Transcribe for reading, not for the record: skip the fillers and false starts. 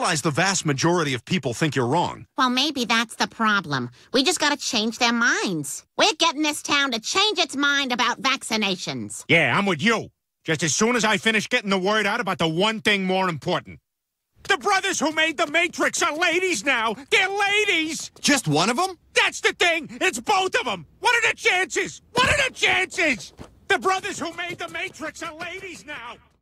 realize the vast majority of people think you're wrong. Well, maybe that's the problem. We just gotta change their minds. We're getting this town to change its mind about vaccinations. Yeah, I'm with you. Just as soon as I finish getting the word out about the one thing more important. The brothers who made the Matrix are ladies now. They're ladies. Just one of them? That's the thing. It's both of them. What are the chances? What are the chances? The brothers who made the Matrix are ladies now.